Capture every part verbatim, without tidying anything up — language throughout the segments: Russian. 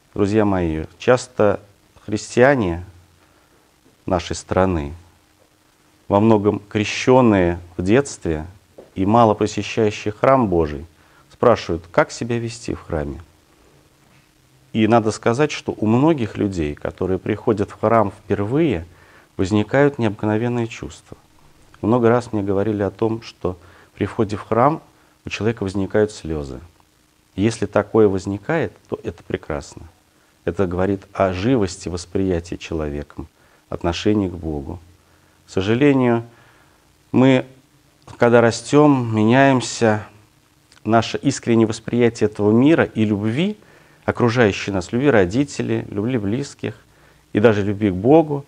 Друзья мои, часто христиане нашей страны, во многом крещенные в детстве и мало посещающие храм Божий, спрашивают, как себя вести в храме. И надо сказать, что у многих людей, которые приходят в храм впервые, возникают необыкновенные чувства. Много раз мне говорили о том, что при входе в храм у человека возникают слезы. Если такое возникает, то это прекрасно. Это говорит о живости восприятия человеком отношения к Богу. К сожалению, мы, когда растем, меняемся, наше искреннее восприятие этого мира и любви, окружающей нас, любви родителей, любви близких и даже любви к Богу,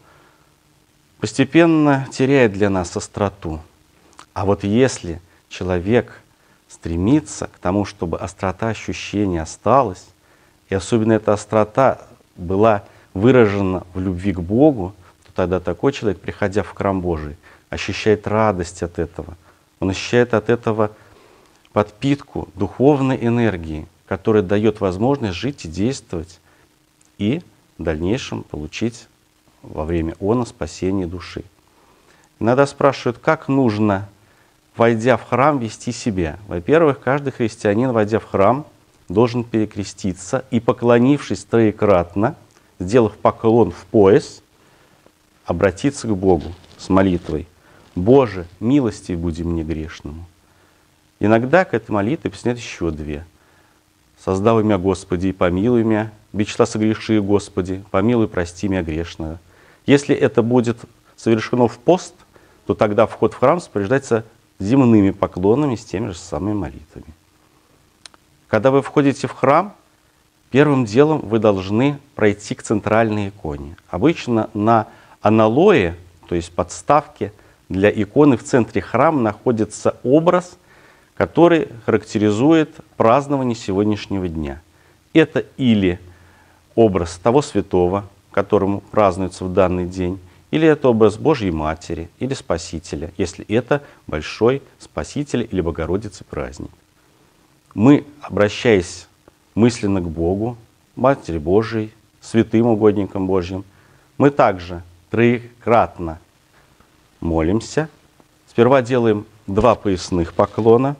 постепенно теряет для нас остроту. А вот если человек стремится к тому, чтобы острота ощущения осталась, и особенно эта острота была выражена в любви к Богу, то тогда такой человек, приходя в храм Божий, ощущает радость от этого. Он ощущает от этого подпитку духовной энергии, которая дает возможность жить и действовать, и в дальнейшем получить во время она спасение души. Иногда спрашивают, как нужно, войдя в храм, вести себя. Во-первых, каждый христианин, войдя в храм, должен перекреститься и, поклонившись троекратно, сделав поклон в пояс, обратиться к Богу с молитвой: «Боже, милостив буди мне грешному». Иногда к этой молитве присоединяют еще две. «Создав имя Господи, и помилуй меня, без числа согреши, Господи, помилуй, прости меня грешного». Если это будет совершено в пост, то тогда вход в храм сопровождается земными поклонами с теми же самыми молитвами. Когда вы входите в храм, первым делом вы должны пройти к центральной иконе. Обычно на аналое, то есть подставке для иконы в центре храма, находится образ, который характеризует празднование сегодняшнего дня. Это или образ того святого, которому празднуется в данный день, или это образ Божьей Матери, или Спасителя, если это большой Спаситель или Богородицы праздник. Мы, обращаясь мысленно к Богу, Матери Божией, святым угодникам Божьим, мы также троекратно молимся. Сперва делаем два поясных поклона,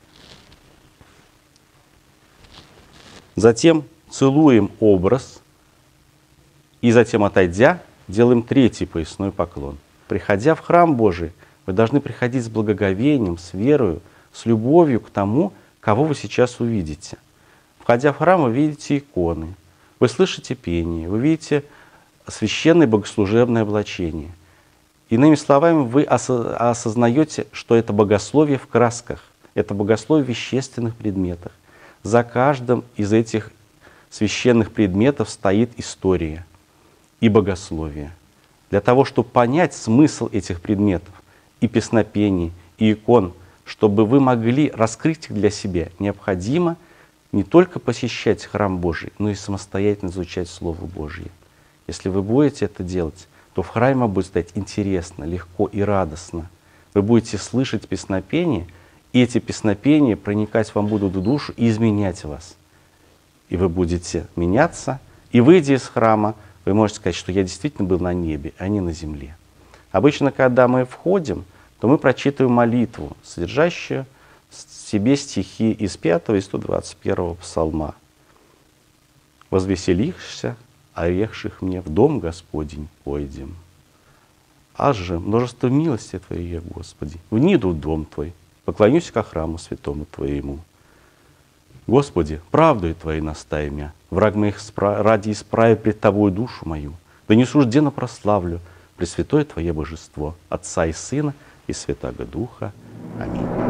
затем целуем образ, и затем, отойдя, делаем третий поясной поклон. Приходя в храм Божий, вы должны приходить с благоговением, с верою, с любовью к тому, кого вы сейчас увидите. Входя в храм, вы видите иконы, вы слышите пение, вы видите священное богослужебное облачение. Иными словами, вы осознаете, что это богословие в красках, это богословие в вещественных предметах. За каждым из этих священных предметов стоит история и богословие. Для того, чтобы понять смысл этих предметов, и песнопений, и икон, чтобы вы могли раскрыть их для себя, необходимо не только посещать храм Божий, но и самостоятельно изучать Слово Божье. Если вы будете это делать, то в храме вам будет стать интересно, легко и радостно. Вы будете слышать песнопения, и эти песнопения проникать вам будут в душу и изменять вас. И вы будете меняться, и, выйдя из храма, вы можете сказать, что я действительно был на небе, а не на земле. Обычно, когда мы входим, то мы прочитываем молитву, содержащую в себе стихи из пятого и сто двадцать первого псалма. «Возвеселишься, орехших мне в дом Господень пойдем. Аж же множество милости Твоей, Господи, вниду в дом Твой, поклонюсь ко храму святому Твоему. Господи, правдою Твоей настай меня, враг моих спра... ради исправи пред Тобою душу мою, да не сужденно прославлю Пресвятое Твое Божество, Отца и Сына и Святаго Духа. Аминь».